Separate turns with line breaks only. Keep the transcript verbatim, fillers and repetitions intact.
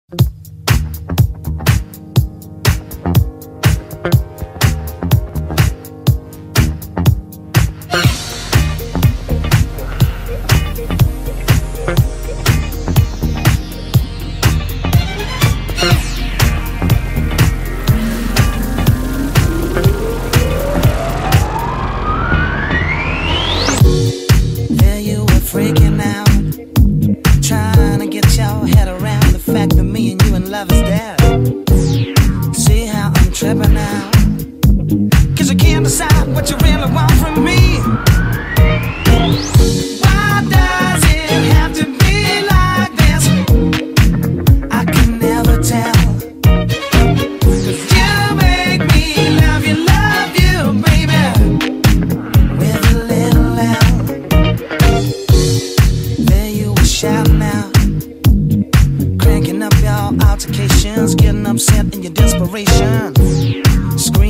Freaking out, trying to get your head around the fact that me and you in love is dead. See how I'm tripping now, cause you can't decide what you really want from me. Why does it have to be like this? I can never tell, cause you make me love you, love you, baby, with a little L. Shouting out, cranking up your altercations, getting upset in your desperation, screaming.